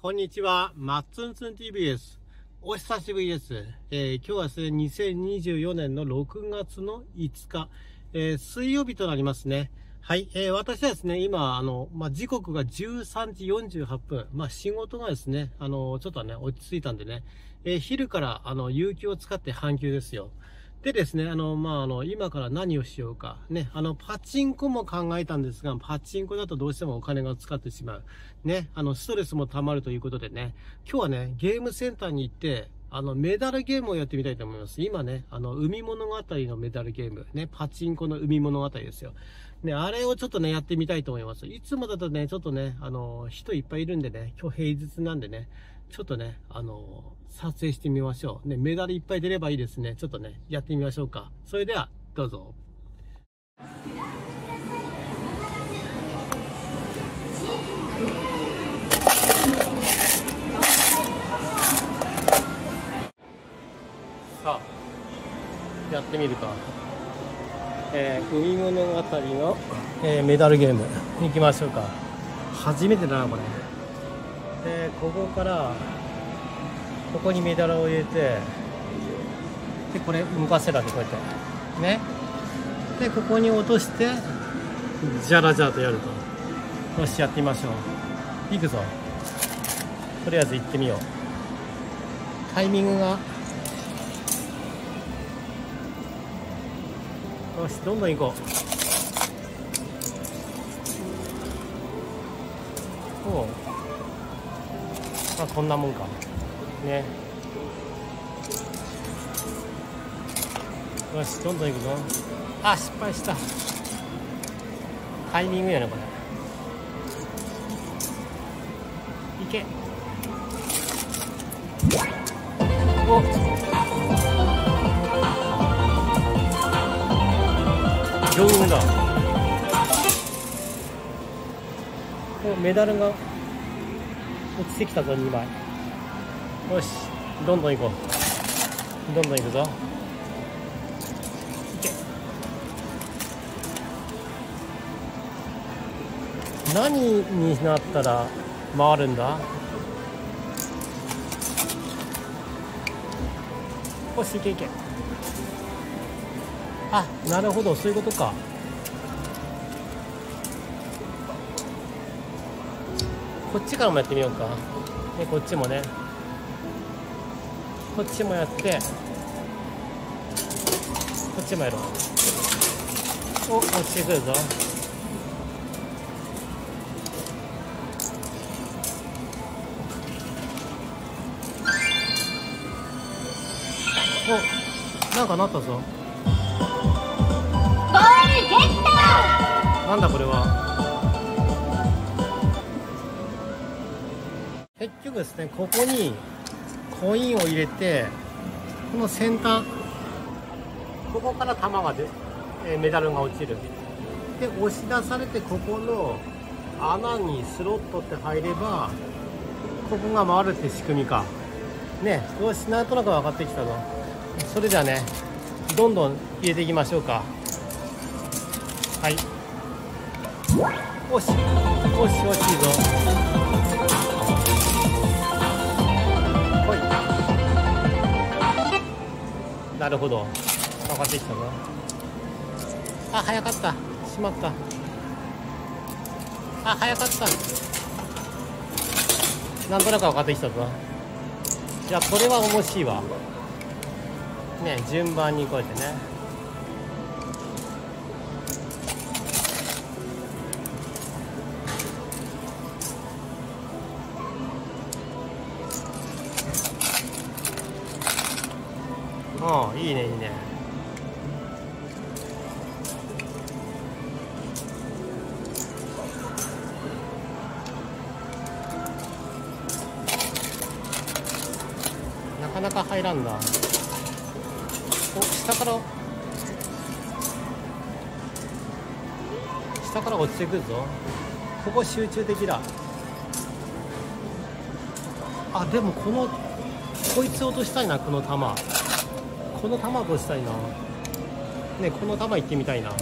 こんにちは、マッツンツン TV です。お久しぶりです。今日はですね、2024年の6月の5日、水曜日となりますね。はい、私はですね、今、時刻が13時48分、仕事がですね、ちょっとね、落ち着いたんでね、昼から、有給を使って半休ですよ。でですね、今から何をしようか。ね、パチンコも考えたんですが、パチンコだとどうしてもお金が使ってしまう。ね、ストレスも溜まるということでね、今日はね、ゲームセンターに行って、メダルゲームをやってみたいと思います。今ね、海物語のメダルゲーム、ね、パチンコの海物語ですよ。ね、あれをちょっとね、やってみたいと思います。いつもだとね、ちょっとね、人いっぱいいるんでね、今日平日なんでね、ちょっとね、撮影してみましょう。ね、メダルいっぱい出ればいいですね。ちょっとね、やってみましょうか。それでは、どうぞ。さあ、やってみるか。海物語の、メダルゲーム行きましょうか。初めてだなこれ。ここからここにメダルを入れて、でこれ動かせるわけ、こうやってね。でここに落としてジャラジャラとやると。よし、やってみましょう。いくぞ。とりあえず行ってみよう。タイミングが、よし、どんどん行こう。おう、こんなもんかね。よし、どんどん行くぞ。失敗した。タイミングやねこれ。いけ。お、上手だ。メダルが落ちてきたぞ、2枚。よし、どんどん行こう。どんどん行くぞ。いけ。何になったら回るんだ。よし、いけいけ。なるほど、そういうことか。こっちからもやってみようか。でこっちもね、こっちもやって、こっちもやろう。お、落ちてくるぞ。お、なんかなったぞ。 ゴールゲット。 なんだこれは。結局ですね、ここにコインを入れて、この先端、ここから玉がメダルが落ちる。で、押し出されて、ここの穴にスロットって入れば、ここが回るって仕組みか。ね、よし、なんとなく分かってきたぞ。それではね、どんどん入れていきましょうか。はい。よし、よし、よし、いいぞ。なるほど、分かってきたぞ。早かった。しまった。早かった。なんとなく分かってきたぞ。いや、これは面白いわね。順番にこうやってね。いいね、いいね。なかなか入らんだ。お、下から落ちてくるぞ。ここ集中的だ。でもこいつ落としたいな、この玉。この玉落としたいな。ね、この玉行ってみたいな。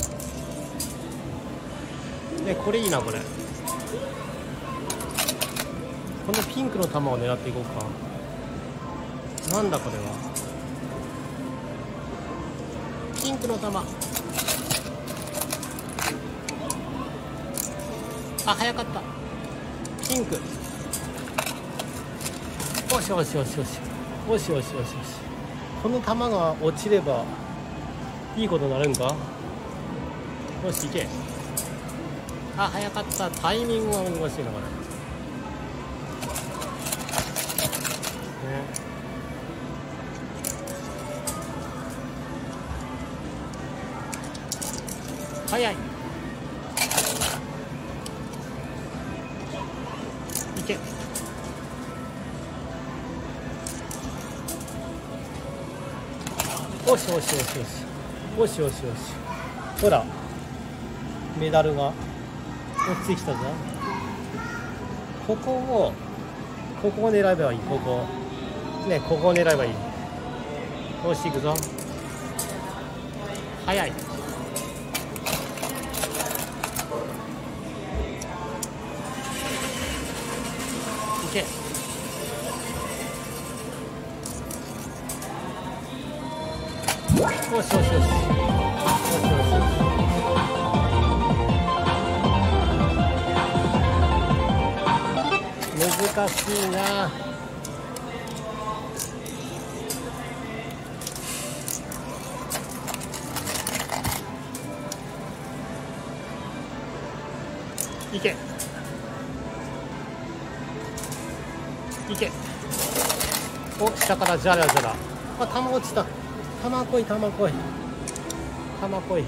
ね、これいいな、これ。 このピンクの玉を狙っていこうか。なんだこれは。ピンクの玉。あ、早かった。ピンク。よしよしよしよし。よしよしよしよし。この玉が落ちればいいことになるんか。よし、行け。あ、早かった。タイミングが難しいな、これ。ね、早い。いけ。よしよしよしよし。よしよしよし。ほら、メダルが落ちてきたじゃん。ここを狙えばいい。ここね、ここを狙えばいい。よし、行くぞ。早い。いけ。よしよしよし。よしよしよし。難しいな。いけ。いけ。お、下からじゃらじゃら。あ、玉落ちた。玉来い、玉来い。玉来い。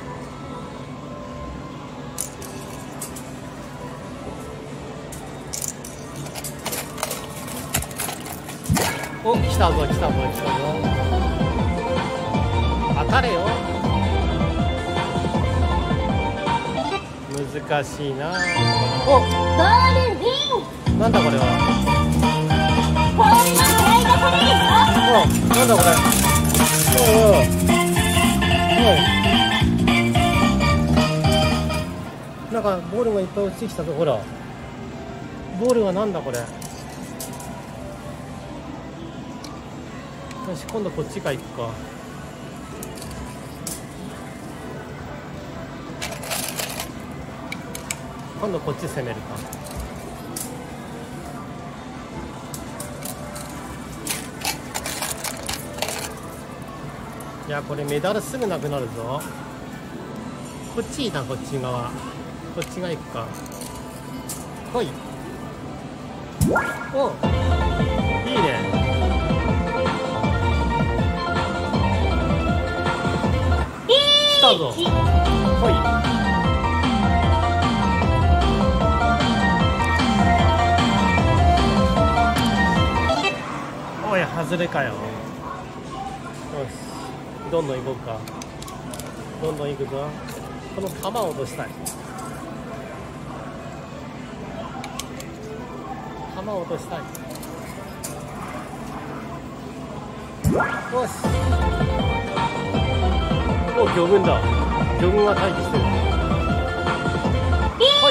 お、来たぞ来たぞ来たぞ。当たれよ。難しいな。お、 ゴールウィン。 なんだこれは。 ポールの狙いがこれですよ。 お、なんだこれ。おいおいおい。なんかボールがいっぱい落ちてきたぞ。ほら、ボールはなんだこれ。よし、今度こっちから行くか。今度こっち攻めるか。いや、これメダルすぐなくなるぞ。こっちいいな、こっち側。こっちが行くか。来い。お、いいね。来たぞ。来い。おい、外れかよ。よし、どんどん行こうか。どんどん行くぞ。この玉を落としたい。玉を落としたい。よし。お、魚群だ。魚群は待機してる。はい。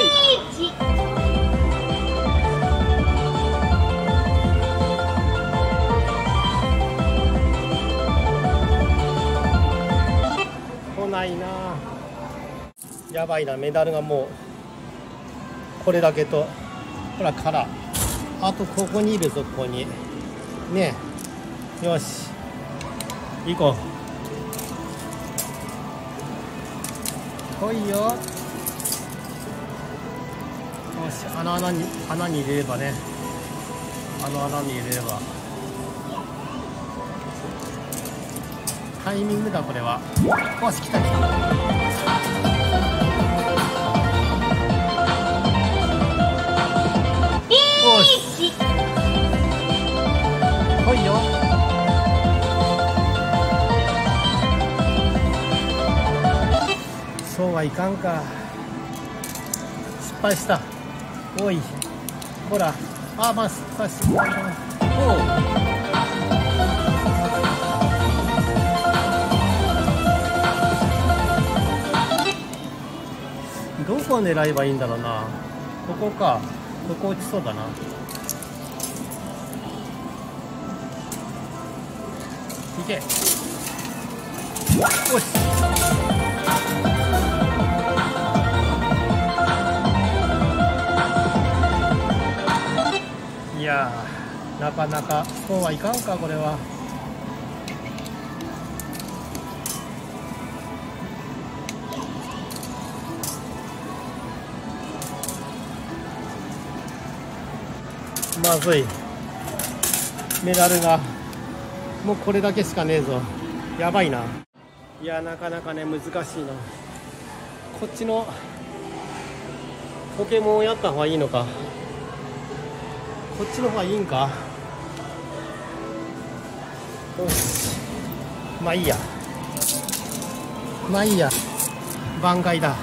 来ないな。やばいな、メダルがもうこれだけと、ほらから、あとここにいるぞ、ここにね。よし、行こう。来いよ。よし、穴に入れればね。穴に入れればタイミングだ、これは。よし、来た来た。よし、来いよ。そうはいかんか。失敗した。おい、ほら。あ、まあ、失敗した。おう。どこを狙えばいいんだろうな。ここか。ここ落ちそうだな。 け。よし。いやー、なかなかそうはいかんか、これは。まずい。メダルがもうこれだけしかねえぞ。やばいな。いや、なかなかね、難しいな。こっちのポケモンをやった方がいいのか、こっちの方がいいんか。よし、まあいいや、まあいいや、挽回だ。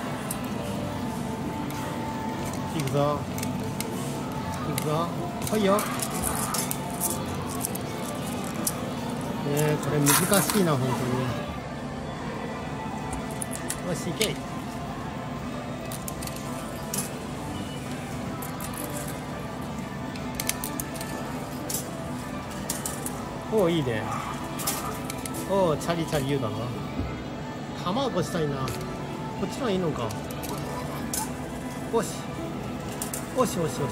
いくぞいくぞ、来いよ。これ難しいな、本当に。よし、いけ。おお、いいね。おお、チャリチャリ言うだな。球を越したいな。こっちのはいいのか。よしよしよしよしよし。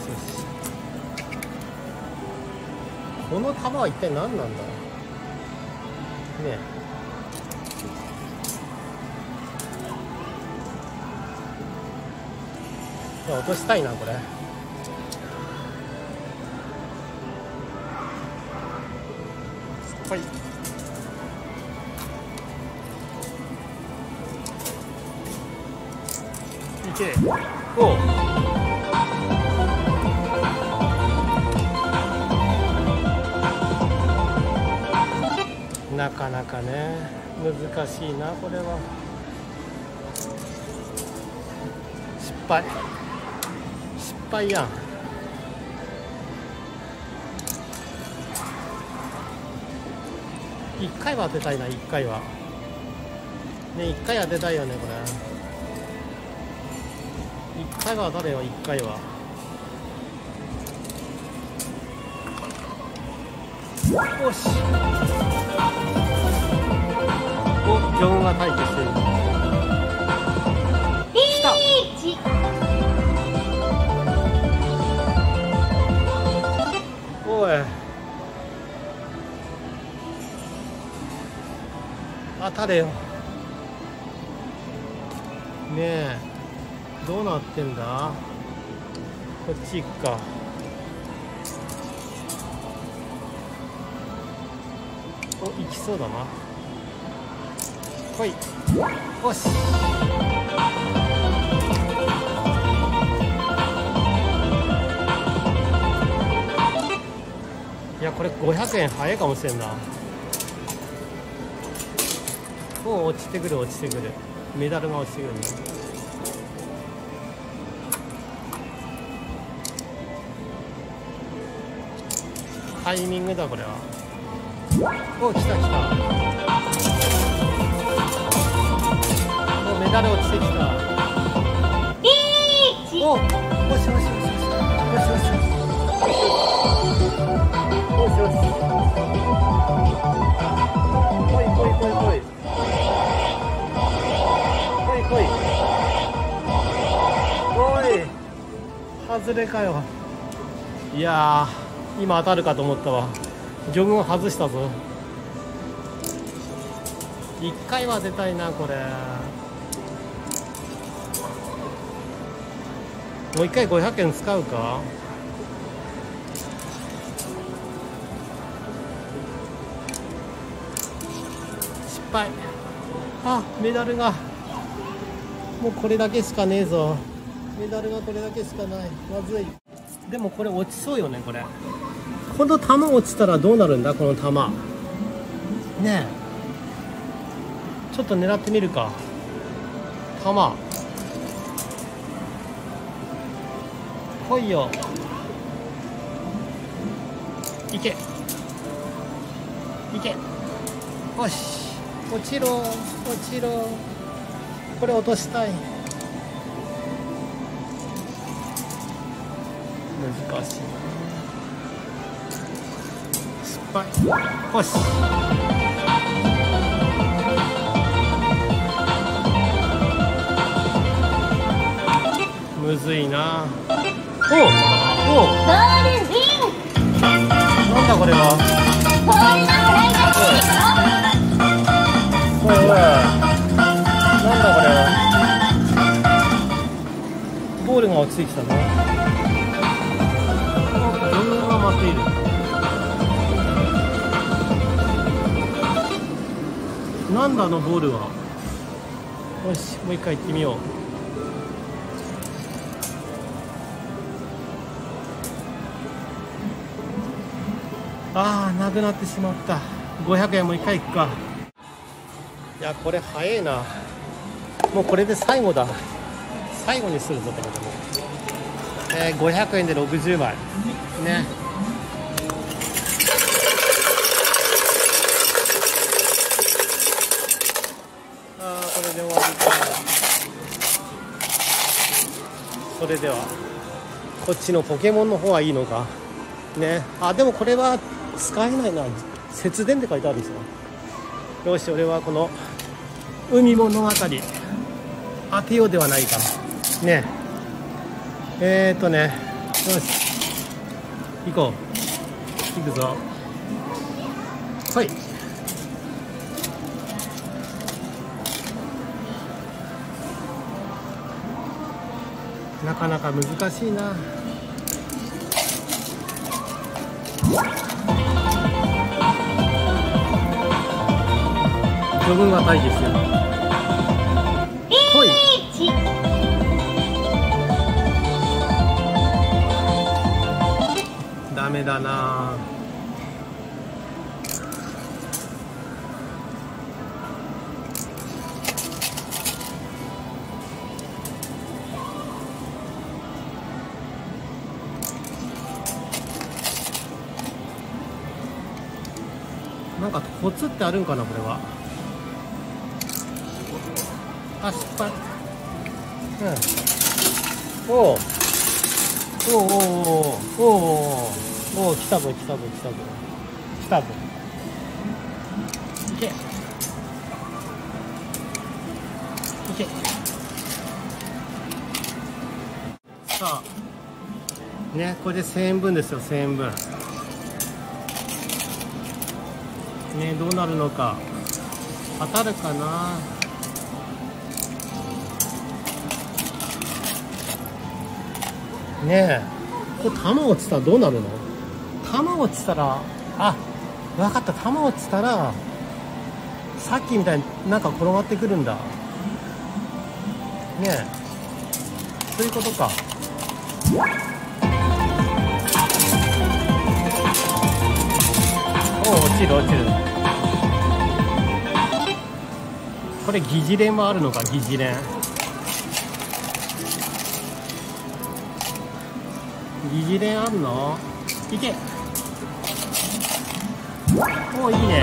この球は一体何なんだね。いや、落としたいな、これ。はい。いけ。おう。なかなかね、難しいな、これは。失敗。失敗やん。1回は当てたいな、1回は。ね、1回は当てたいよね、これ。1回は当たれよ、1回は。よし。お、ジョンが待機してる。来た。おい。当たれよ。ねえ、どうなってんだ。こっち行くか。お、行きそうだな。ほい。よし。いや、これ500円早いかもしれんな。もう落ちてくる、落ちてくる。メダルが落ちてくるね。タイミングだ、これは。お、来た来た。お、メダル落ちてきた。お、よしよしよしよしよしよしよしよし。来い来い来い来い。来い来い。おい、外れかよ。いやー、今当たるかと思ったわ。ジョグを外したぞ。1回は出たいな、これ。もう1回500円使うか。失敗。あ、メダルがもうこれだけしかねえぞ。メダルがこれだけしかない。まずい。でもこれ落ちそうよね、これ。この球落ちたらどうなるんだ、この球。ねえ。ちょっと狙ってみるか。球。来いよ。いけ。いけ。よし。落ちろ。落ちろ。これ落としたい。難しいな。失敗。よし。むずいな。おお。 ゴールイン。 なんだこれは。 ボールのフライが来てるよ。 おいおい。なんだこれは。ボールが落ちてきたぞ。ボールが待っている。なんだあのボールは。よし、もう一回行ってみよう。ああ、なくなってしまった。500円もう一回行くか。いや、これ早いな。もうこれで最後だ。最後にするぞってことも。500円で60枚ね。ああ、これで終わりか。それではこっちのポケモンの方はいいのかね。あ、でもこれは使えないな。節電って書いてあるんですよ。よし、俺はこの海物語当てようではないかね。よし、行こう。行くぞ。はい。なかなか難しいな。余分は大ですよ。ほい。ダメだな。なんかコツってあるんかなこれは。あ、失敗。うん。おお。おおおおおお、来たぞ来たぞ来たぞ来たぞ。いけ。いけ。さあ。ね、これで1000円分ですよ、1000円分。ね、どうなるのか。当たるかな。ねえ、これ弾落ちたらどうなるの？弾落ちたら、あ、分かった。弾落ちたらさっきみたいになんか転がってくるんだね。え、そういうことか。おお、落ちる落ちる。これ疑似連もあるのか。疑似連、疑似連あるの？いけ。おお、いいね。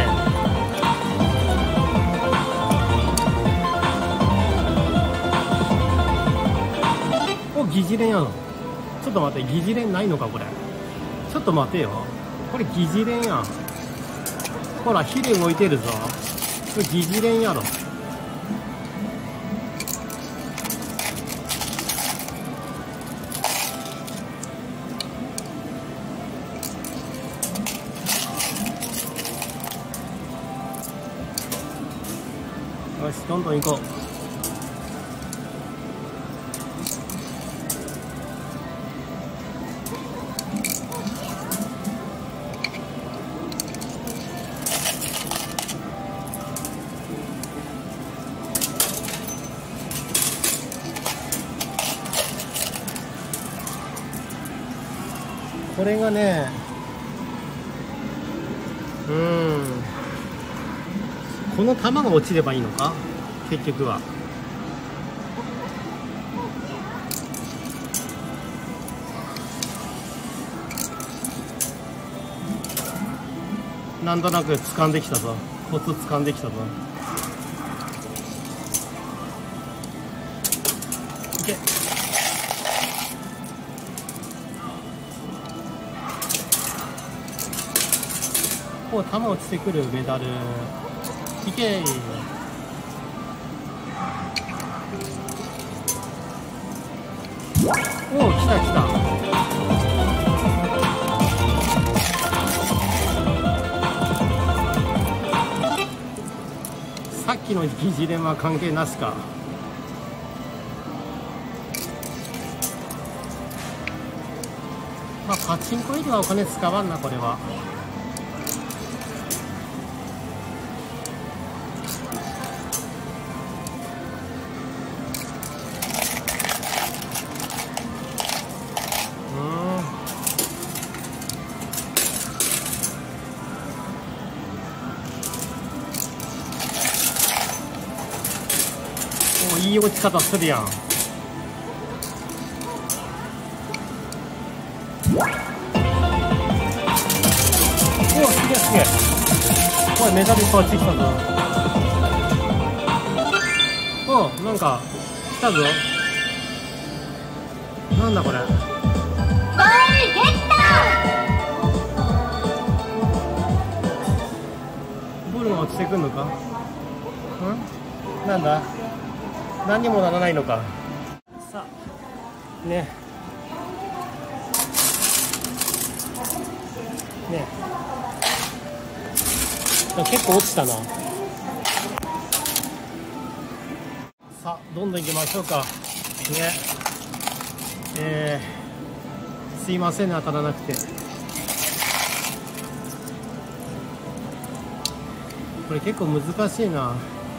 お、疑似連やん。ちょっと待って、疑似連ないのかこれ。ちょっと待てよ、これ疑似連やん。ほら、火で動いてるぞ。これ疑似連やろ。よし、どんどん行こう。これがね、この玉が落ちればいいのか結局は。なんとなく掴んできたぞ。コツ掴んできたぞ。いけ。 お、球落ちてくる。メダルいけー。おお、来た来た。さっきの疑似連は関係なしか。まあパチンコよりはお金使わんなこれは。いい落ち方するやん。おお、すげえすげえ。おい、メダルいっぱい落ちてきたぞ。おお、なんか来たぞ。なんだこれ。 ゴールゲッボールが落ちてくんのか。なんだ、何にもならないのか。さあね結構落ちたな。さあどんどん行きましょうかね。すいませんね、当たらなくて。これ結構難しいな。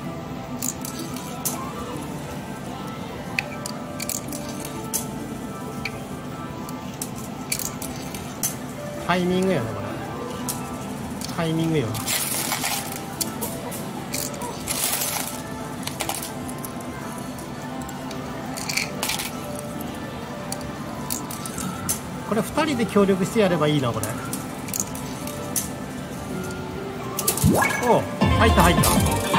タイミングやねこれ。タイミングよ。これ2人で協力してやればいいなこれ。おお、入った入った。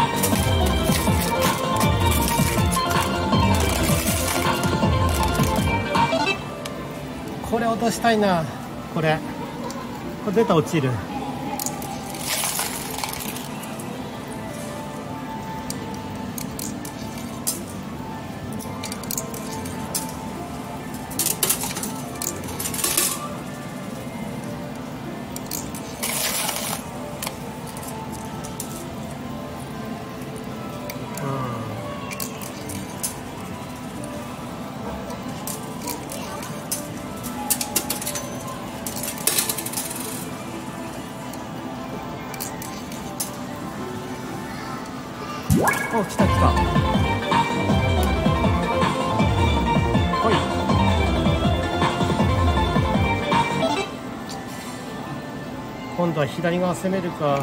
これ落としたいな。これ出た、落ちる。お、来た来た。ほい。今度は左側攻めるか。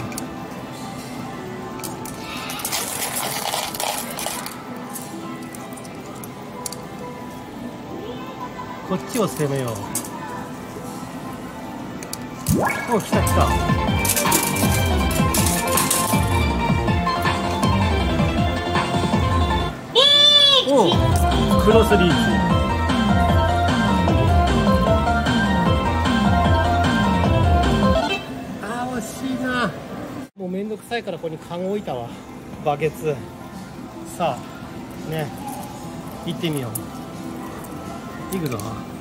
こっちを攻めよう。お、来た来た。お、クロスリーチ。あー、惜しいな。もうめんどくさいからここにカゴ置いたわ。バケツ。さあね、行ってみよう。行くぞ。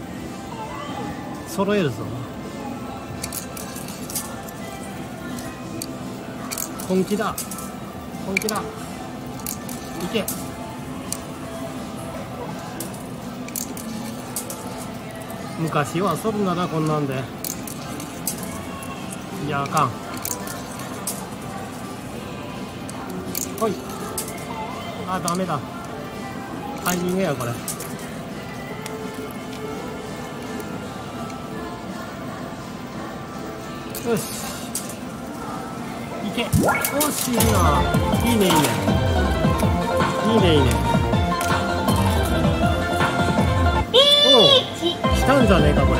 揃えるぞ。本気だ本気だ。行け。昔は遊ぶならこんなんで。いや、あかん。ほい。あ、ダメだ。タイミングやこれ。よし、いけ。惜しいな。いいねいいねいいねいいね。来たんじゃねえかこれ。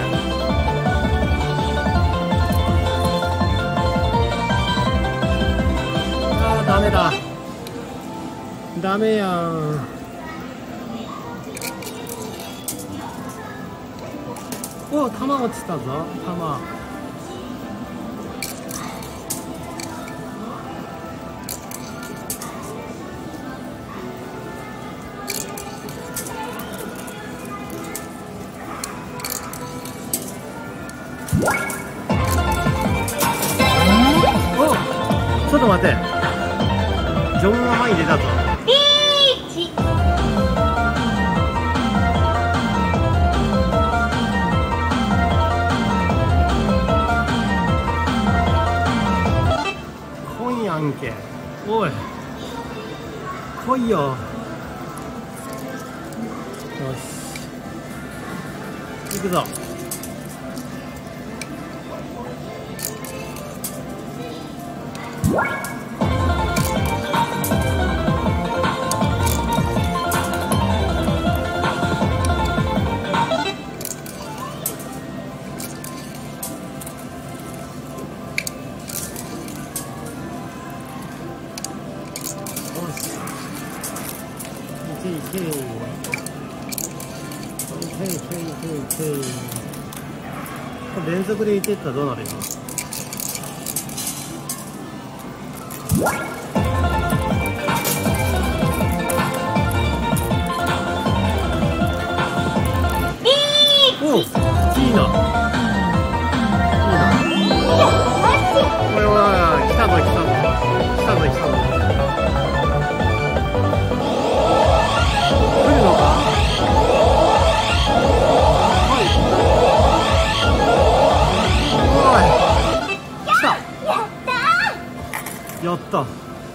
あー、ダメだ。ダメやん。お、球落ちたぞ。球。 と待て、ジョンが前に出たぞ。 ピーチ。 来いやんけ。おい来いよ。よし行くぞ。これ連続でいっていったらどうなるよ。おう、いいな。おいおい、来たぞ来たぞ来たぞ来たぞ。来るのか。やった。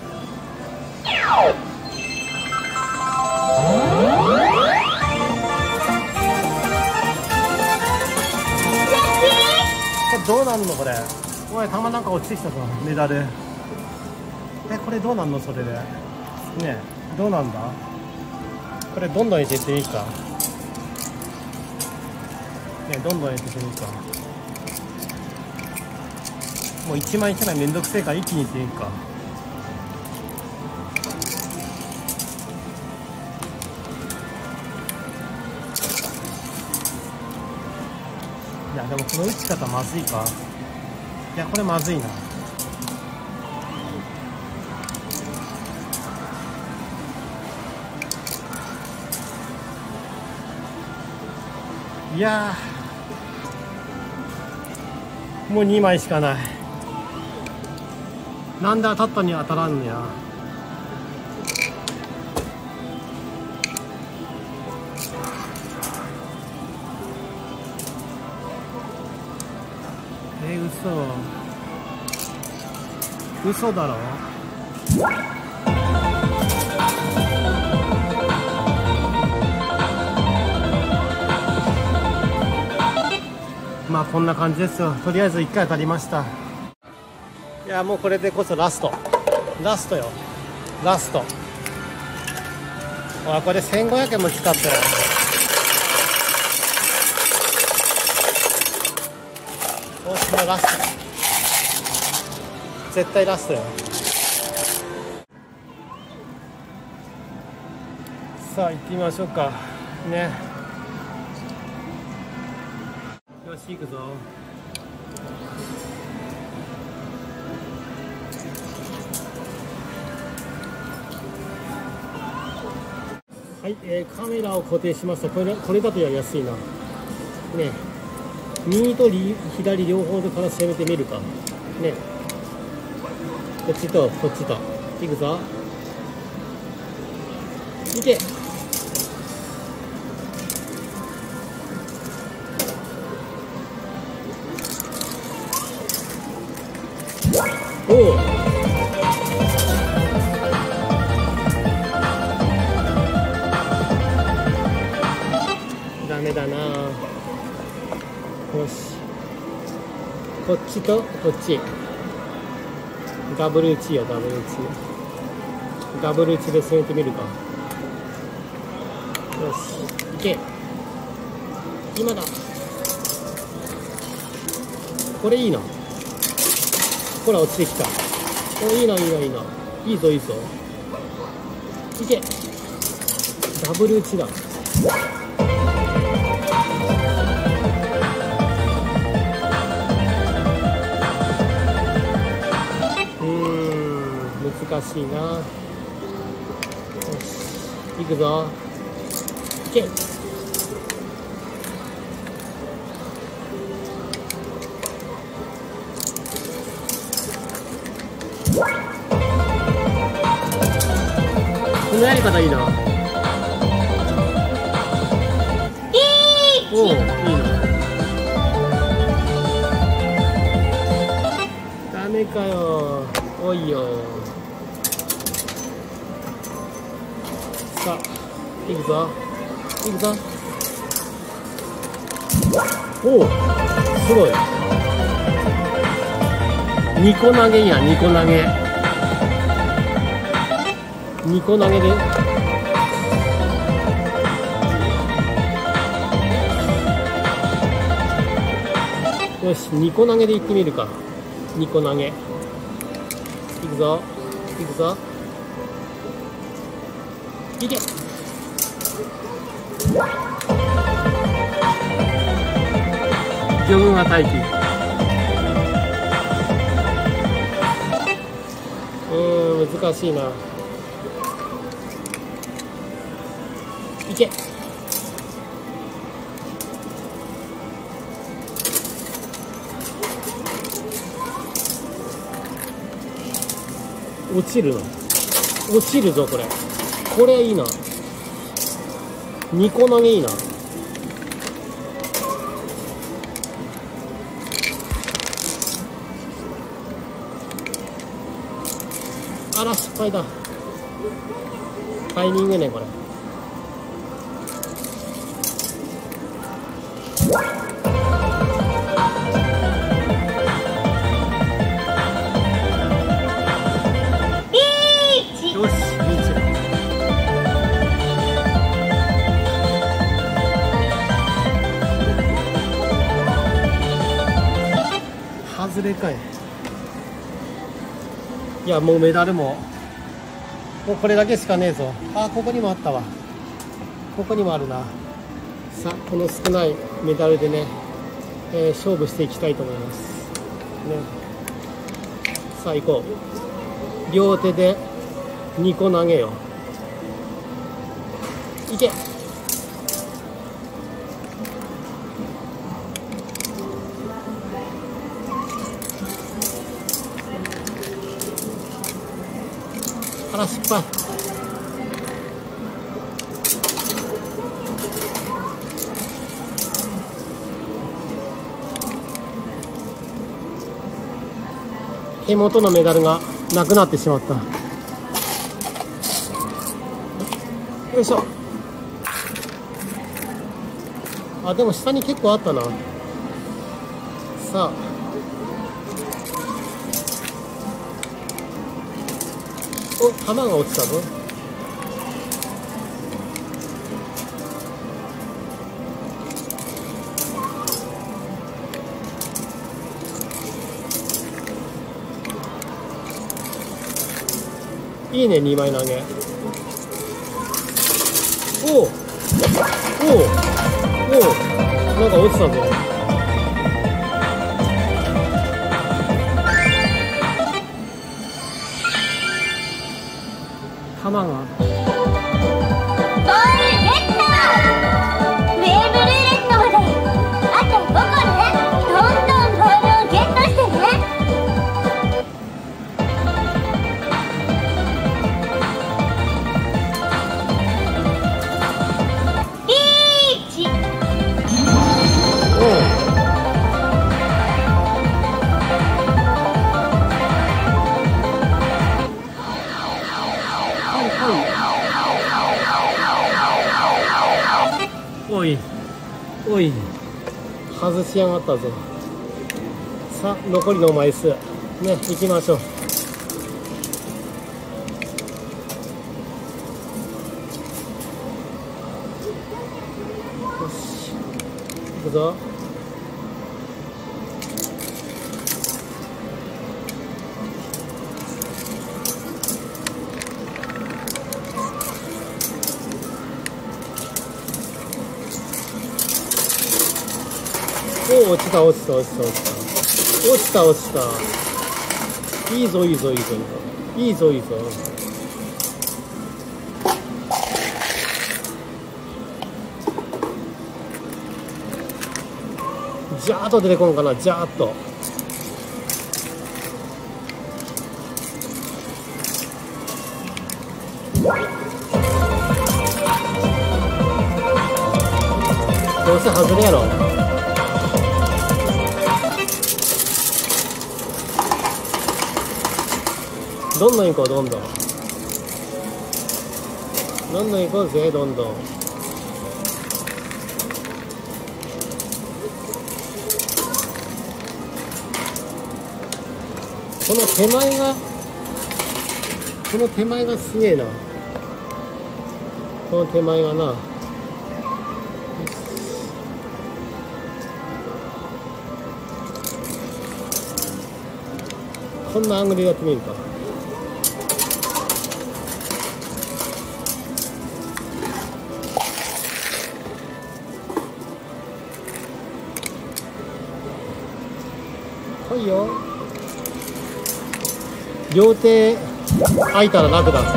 これどうなんのこれ。おい、玉なんか落ちてきたぞ、メダル。これどうなんのそれで。ねえ、どうなんだ。これどんどん入れていっていいか。ね、どんどん入れていっていいか。もう1枚1枚めんどくせえから一気にいっていいか。いやでもこの打ち方まずいか。いやこれまずいな。いやもう2枚しかない。なんで当たったに当たらんのや。嘘だろ。まあこんな感じですよ。とりあえず1回当たりました。いやもうこれでこそラストよ、ラスト。あ、これ1500円も使ったよ。おし、もうラスト、絶対ラストよ。さあ行ってみましょうかね。よし行くぞ。はい、カメラを固定しました。これだとやりやすいな。ね、右と左両方から攻めてみるか。ね、こっちとこっちと。いくぞ。いけ。おお。ダメだな。よし。こっちとこっち。ダブル打ちよ、ダブル打ち。ダブル打ちで攻めてみるか。よし、いけ。今だ。これいいな。ほら落ちてきた。お、いいな。いいぞ。いけ。ダブル打ちだ。難しいな。よし、いくぞ。いけ。 のやり方いいな。おお、いいな。ダメかよ。おいよ。さあ、いくぞ。いくぞ。おお、すごい。2個投げや、2個投げ。2個投げで。よし、2個投げでいってみるか。2個投げ。いくぞ。いくぞ。いけ。魚群は待機。難しいな。いけ。落ちるの。落ちるぞこれ。これいいな。2個投げいいな。あら失敗だ。タイミングねこれ。よし、外れかい。いやもうメダルもうこれだけしかねえぞ。あ、ここにもあったわ。ここにもあるな。さあこの少ないメダルでね、勝負していきたいと思いますね。さあ行こう。両手で2個投げよ。いけ。あら失敗。手元のメダルがなくなってしまった。よいしょ。あ、でも下に結構あったな。さあお、玉が落ちたぞ。いいね、2枚投げ。おおおおおお、なんか落ちたぞ。玉が。 ボールゲット。ウェーブルーレットまであと5個ね。どんどんボールをゲットしてね。 おいおい、外しやがったぞ。さあ残りの枚数ね、行きましょう。よし、行くぞ。おお、落ちた落ちた落ちた落ちた落ちた落ちた。いいぞいいぞいいぞいいぞいいぞ。ジャーっと出てこんかな。ジャーっと。 せ外れやろ。どんどん行こう、どんどん。どんどん行こうぜ、どんどん。この手前が、この手前がすげえな。この手前がな。こんなアングルでやってみるか。来いよ。両手空いたら楽だ。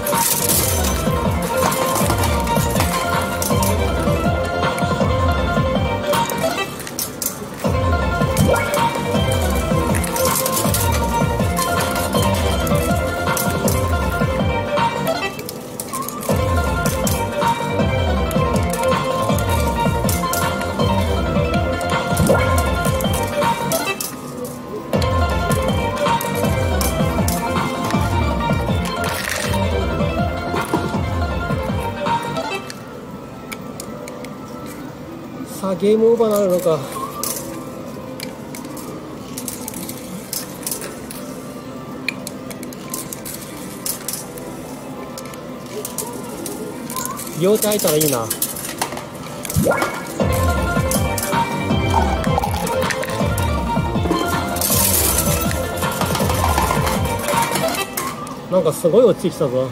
さあゲームオーバーなるのか。両手空いたらいいな。なんかすごい落ちてきたぞ。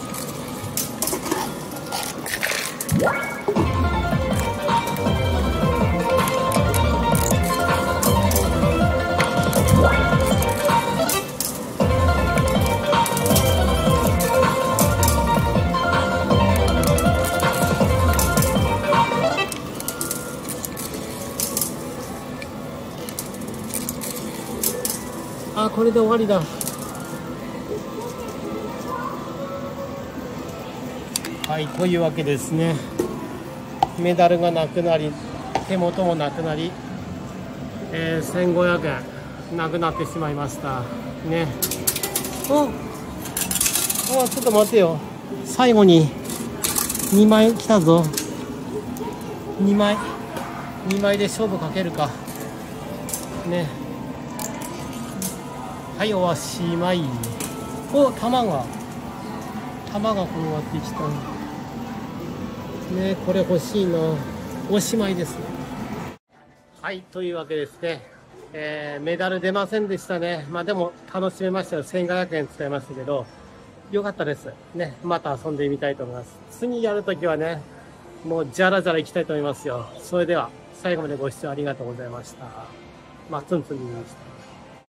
あ、これで終わりだ。はい、というわけですね。メダルがなくなり、手元もなくなり、1500円なくなってしまいましたね。ちょっと待ってよ。最後に2枚来たぞ。2枚で勝負かけるかね。はい、おしまい。玉が転がってきたね。これ欲しいな。おしまいです。はい、というわけですね。メダル出ませんでしたね。まあでも楽しめましたよ。1500円使いましたけど、よかったですね。また遊んでみたいと思います。次やるときはね、もうじゃらじゃら行きたいと思いますよ。それでは最後までご視聴ありがとうございました。まあツンツンでした。